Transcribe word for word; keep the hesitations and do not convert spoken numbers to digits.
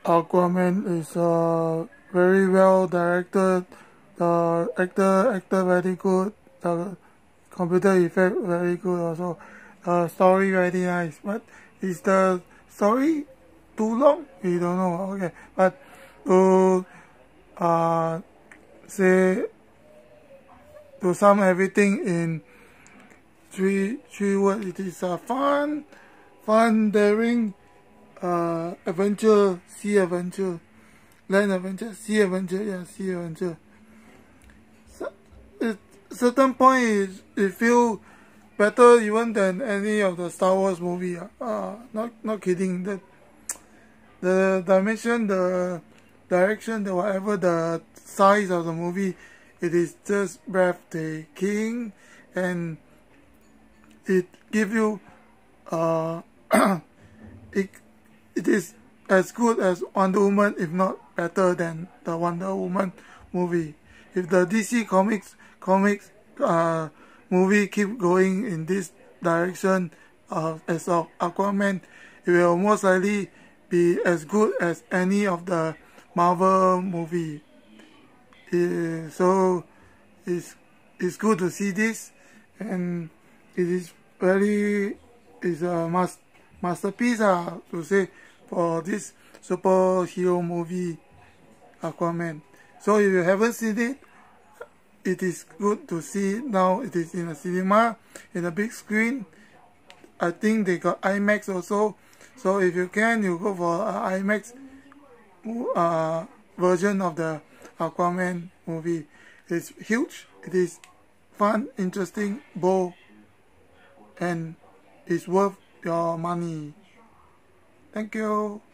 Aquaman is uh, very well directed. The actor actor very good. The computer effect very good also. The story very nice. But is the story too long? We don't know. Okay, but to uh say to sum everything in three three words, it is a fun, fun, daring. Uh, adventure, sea adventure, land adventure, sea adventure, yeah, sea adventure. So, at certain point, it, it feel better even than any of the Star Wars movie. Uh, not not kidding. The the dimension, the direction, the whatever, the size of the movie, it is just breathtaking, and it give you uh it. It is as good as Wonder Woman, if not better than the Wonder Woman movie. If the D C Comics comics uh, movie keep going in this direction uh, as of Aquaman, it will most likely be as good as any of the Marvel movie. Uh, so it's it's good to see this, and it is very is a must masterpiece uh, to say for this superhero movie Aquaman. So if you haven't seen it, it is good to see now. It is in a cinema, in a big screen. I think they got IMAX also. So if you can, you go for an IMAX uh, version of the Aquaman movie. It's huge. It is fun, interesting, bold, and it's worth your money. Thank you.